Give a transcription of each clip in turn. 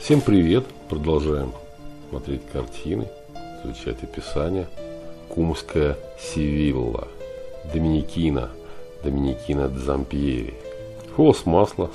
Всем привет! Продолжаем смотреть картины, изучать описание. Кумская Севилла, Доминикина Дзампьери. Холст масла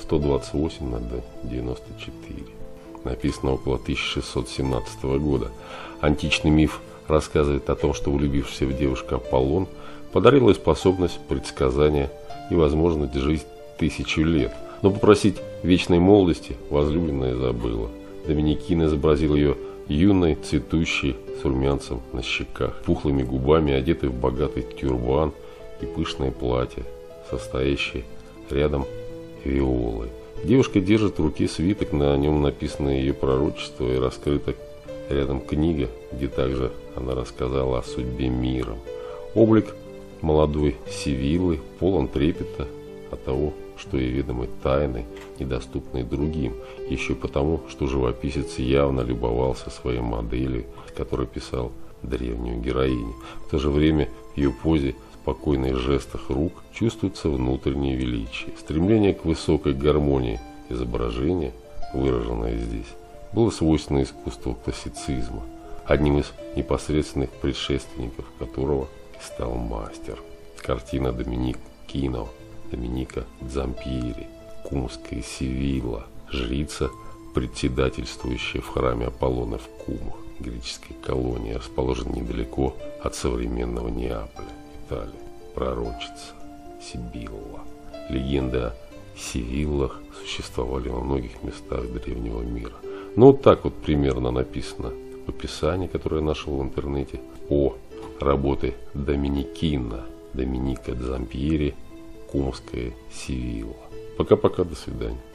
128/94. Написано около 1617 года. Античный миф рассказывает о том, что влюбившийся в девушку Аполлон подарил ей способность предсказания и возможность жить 1000 лет. Но попросить вечной молодости возлюбленная забыла. Доминикин изобразил ее юной, цветущей, с румянцем на щеках, пухлыми губами, одетой в богатый тюрбан и пышное платье, состоящее рядом виолой. Девушка держит в руке свиток, на нем написано ее пророчество и раскрыта рядом книга, где также она рассказала о судьбе мира. Облик молодой Севиллы полон трепета от того, что ей ведомы тайны, недоступные другим, еще потому, что живописец явно любовался своей моделью, которой писал древнюю героиню. В то же время в ее позе, спокойных жестах рук чувствуется внутреннее величие. Стремление к высокой гармонии изображения, выраженное здесь, было свойственно искусству классицизма, одним из непосредственных предшественников которого стал мастер. Картина Доминика Дзампьери, Кумская Севилла, жрица, председательствующая в храме Аполлона в Кумах, греческой колонии, расположенной недалеко от современного Неаполя, Италия. Пророчица Сибилла. Легенды о Севиллах существовали во многих местах древнего мира. Но вот так вот примерно написано в описании, которое я нашел в интернете, о работе Доминика Дзампьери, Кумская Севилла. Пока-пока, до свидания.